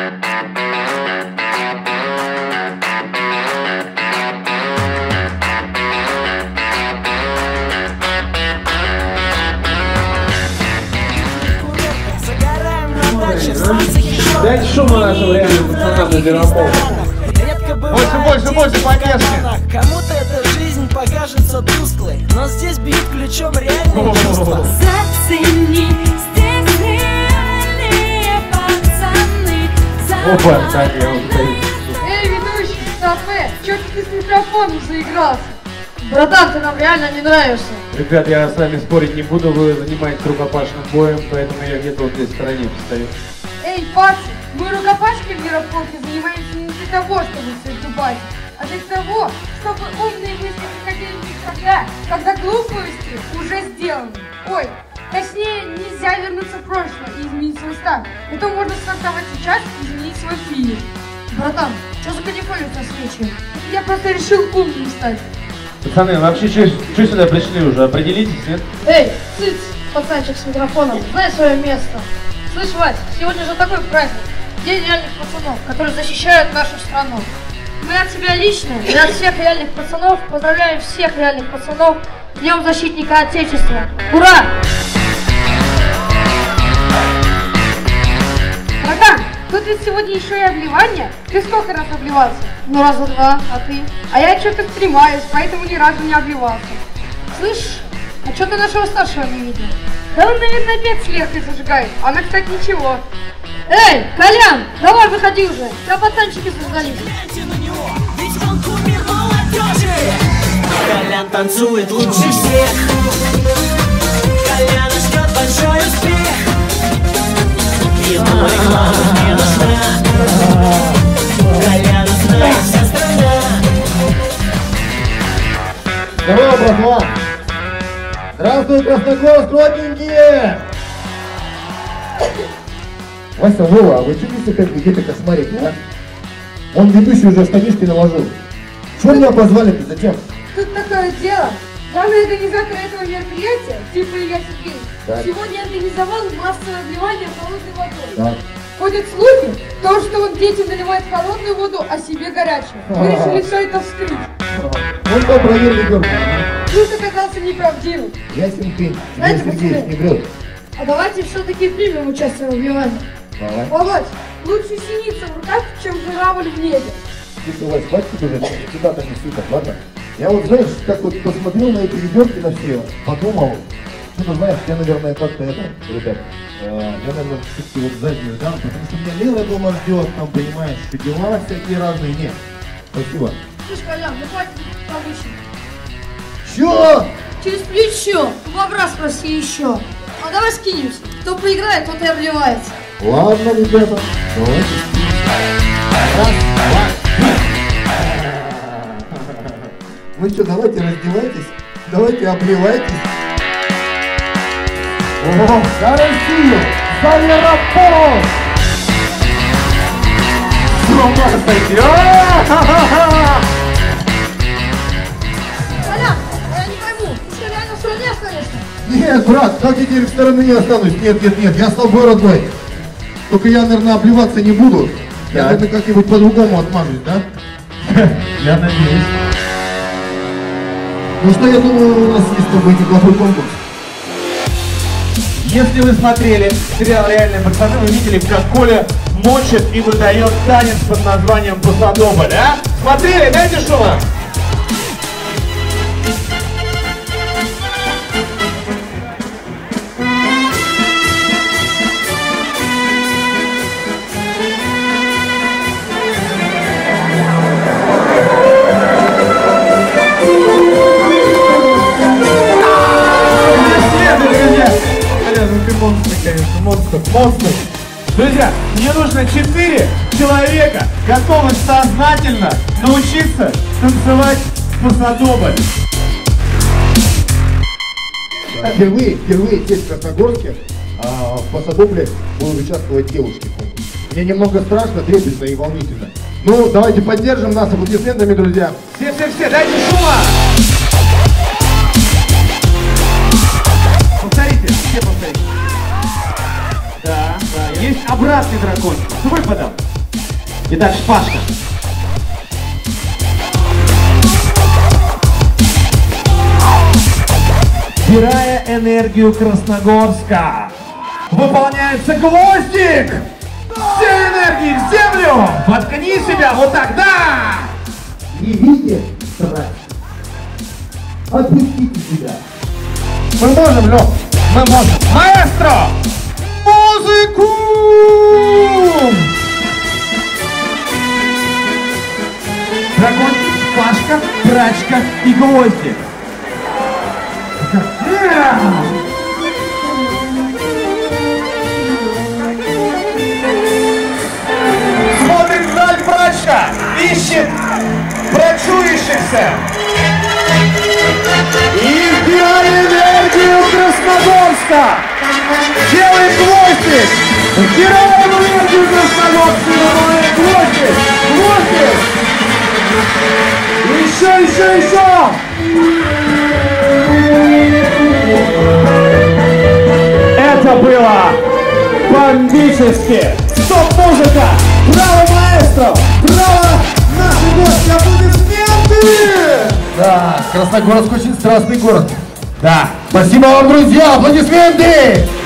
Дайте шума нашим реальным пацанам на Зверопол. Больше поддержки. Кому-то эта жизнь покажется тусклой, но здесь бьют ключом реальные чувства. Зацени, здесь реальные пацаны. Опа, так я уже боюсь. Эй, ведущий, кафе, чё ты с микрофоном заигрался? Братан, ты нам реально не нравишься. Ребят, я с вами спорить не буду, вы занимаетесь рукопашным боем, поэтому я где-то вот здесь в стороне постою. Эй, пацан, мы рукопашкой в Ярополке занимаемся не для того, чтобы всех дубать, а для того, чтобы умные мысли приходили не тогда, когда глупости уже сделаны. Ой, точнее, нельзя вернуться в прошлое и изменить свой старт. Это можно стартовать сейчас и изменить свой финиш. Братан, что за канифоль у тебя свечи? Я просто решил умным стать. Пацаны, вообще что сюда пришли уже? Определитесь, нет? Эй, цыц, пацанчик с микрофоном, знай свое место. Слышь, Вась, сегодня же такой праздник. День реальных пацанов, которые защищают нашу страну. Мы от себя лично и от всех реальных пацанов поздравляем всех реальных пацанов с Днем Защитника Отечества. Ура! Братан, тут ведь сегодня еще и обливание. Ты сколько раз обливался? Ну, раза два, а ты? А я что-то стремаюсь, поэтому ни разу не обливался. Слышь, а что ты нашего старшего не видел? Да он, наверное, опять с Леркой зажигает. Она, кстати, ничего. Эй, Колян, давай выходи уже. Тебя пацанчики создались. Колян танцует лучше всех. Коляна ждет большой успех. Ему реклама не нужна. Коляна знает вся страна. Здорово, братва! Здравствуй, Красногорск, родненькие! Вася, Вова, а вы чудите, как где-то кошмарите, а? Он ведущий уже штанишки наложил. Чего меня позвали-то, зачем? Тут такое дело. Главный организатор этого мероприятия, типа Илья Сергеевич, так сегодня организовал массовое обливание холодной водой. Так. Ходят слухи, то, что он детям наливает холодную воду, а себе горячую. Мы решили все это вскрыть. Он там проверили горку. Слух оказался неправдивым. Ясен пень, Знаете, Илья Сергеевич не врет. А давайте все-таки примем участие в обливании. Давай. Володь, лучше синица в руках, чем журавль в небе. Слушай, Вась, хватит уже, сюда-то не сыпать, ладно? Я вот, знаешь, как вот посмотрел на эти ведерки на все, подумал, что-то, знаешь, я, наверное, как-то это, ребят, я, наверное, все-таки вот заднюю дам, потому что меня Лера дома ждет, там, понимаешь, что дела всякие разные, нет. Спасибо. Слышь, Колян, ну хватит повыше. Чё? Через плечо. У бобра спроси еще. А давай скинемся. Кто проиграет, тот и обливается. Ладно, ребята, давайте. Раз, два, три. Ну что, давайте раздевайтесь, давайте обливайтесь. О, за Россию! За Яропол! С ума сойти! Колян, а я не пойму, ты что, реально в стране останешься? Нет, брат, как я теперь в стороны не останусь? Нет, я с тобой, родной. Только я, наверное, обливаться не буду. Я, наверное, как-нибудь по-другому отмажусь, да? Я надеюсь. Ну что, я думаю, у нас есть с тобой неплохой конкурс. Если вы смотрели сериал «Реальные пацаны», вы видели, как Коля мочит и выдает танец под названием «Пасадобль», а? Смотрели? Дайте шума! Монстр. Друзья, мне нужно 4 человека, готовых сознательно научиться танцевать пасадобль. Впервые здесь, в Красногорске, в пасадобле будут участвовать девушки. Мне немного страшно, трепетно и волнительно. Ну, давайте поддержим нас аплодисментами, друзья. Все, дайте шума! Повторите, все повторите. Да, есть обратный дракон. Свой подам. Итак, Пашка. Собирая энергию Красногорска, выполняется гвоздик! Все энергии в землю! Воткни себя вот так, да! Не видите страсть? Отпустите себя. Мы можем, Лёх, мы можем. Маэстро! Музыку! Дракончик, Пашка, Прачка и Гвоздик. Смотрит вдаль Прачка, ищет прочующихся. И вбирай энергию Красногорска! Делай Гвоздик! Вбираем энергию Красногорска! Делай Гвоздик! Гвоздик! Еще! Это было бомбически! Стоп-музыка! Браво, маэстро! Браво, наши гости! Аплодисменты! Да, Красногорск очень страстный город. Да. Спасибо вам, друзья! Аплодисменты!